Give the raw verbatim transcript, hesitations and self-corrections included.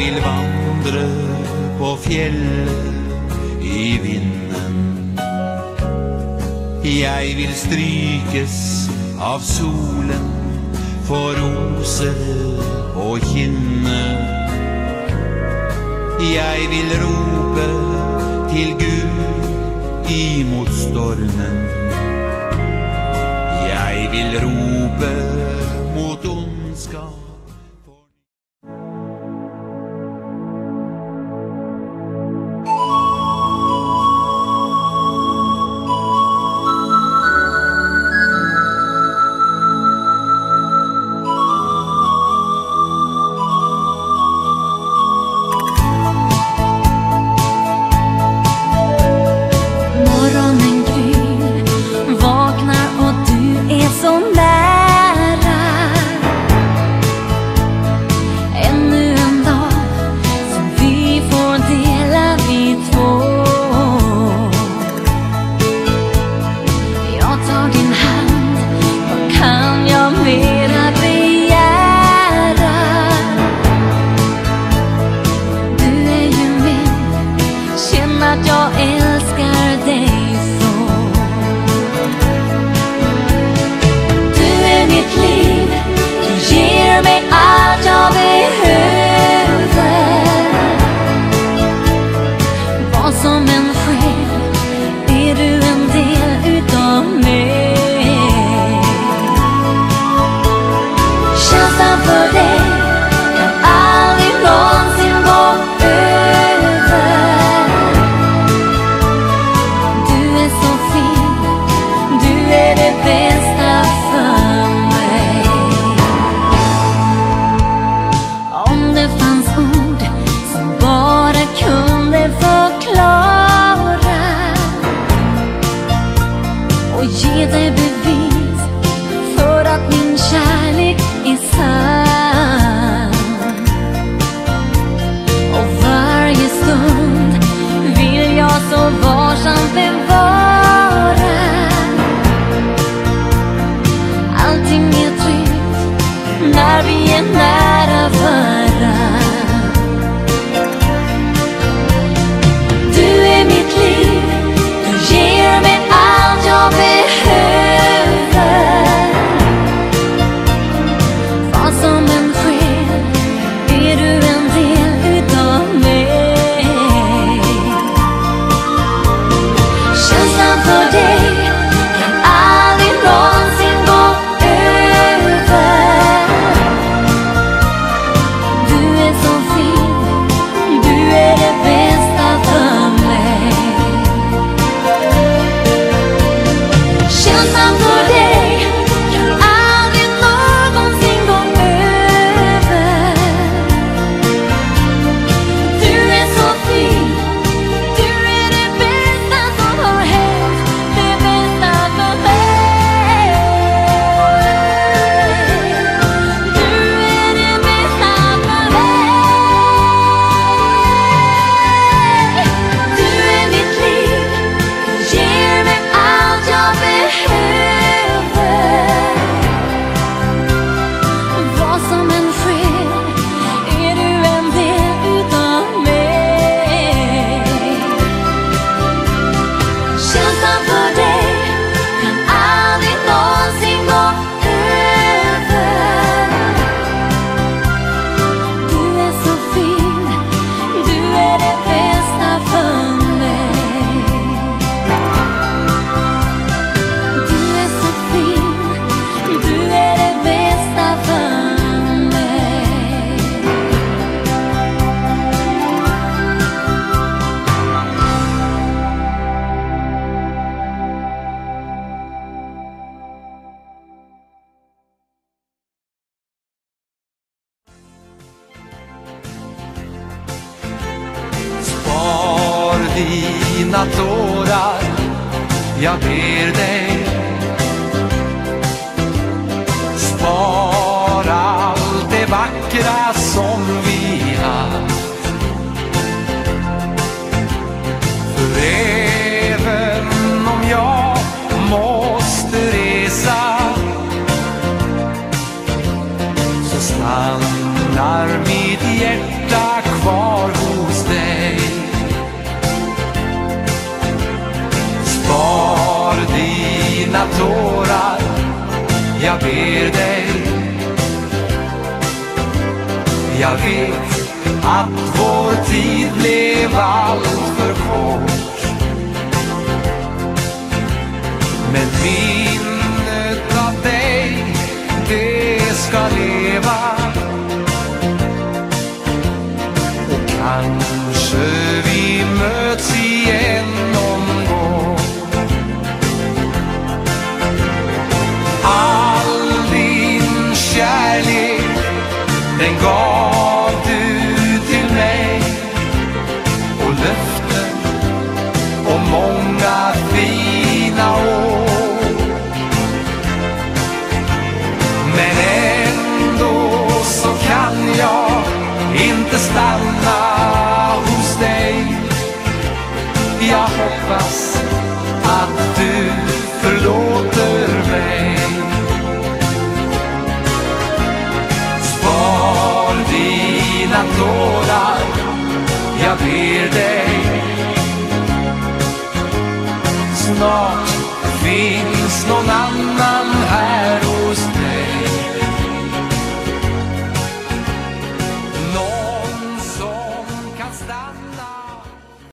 vill vandre på fjellet i vinden. Jeg vill strykes av solen, få roser på kinnet. Jeg vill rope til Gud imot stormen. Jeg vill rope mot ondskap. Dina tårar, jag ber dig. Spar allt det vackra som vi haft. För även om jag måste resa, så stannar mitt hjärta kvar. jag ber dig. Jag vet att vår tid blev allt för kort, men minnet av dig, det ska leva. Och kanske vi möts igen någon gång. All din kärlek, den gav du till mig, och löften och många fina år. Men ändå så kan jag inte stanna hos dig. Jag hoppas att du förlåter mig. Spar dina tårar, jag ber dig. Snart finns någon annan här